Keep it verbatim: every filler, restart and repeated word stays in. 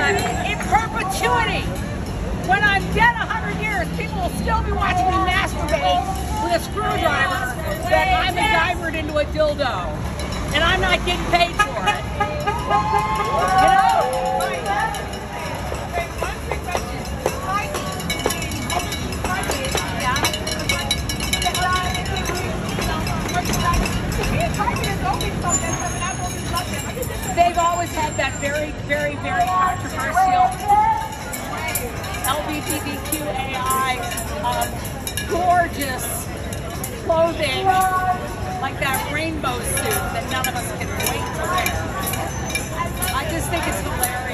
that in perpetuity, when I'm dead a hundred years, people will still be watching me masturbate with a screwdriver that I MacGyvered into a dildo. And I'm not getting paid for it. You know? They've always had that very, very, very controversial L G B T Q A I um, gorgeous clothing, like that rainbow suit that none of us can wait to wear. I just think it's hilarious.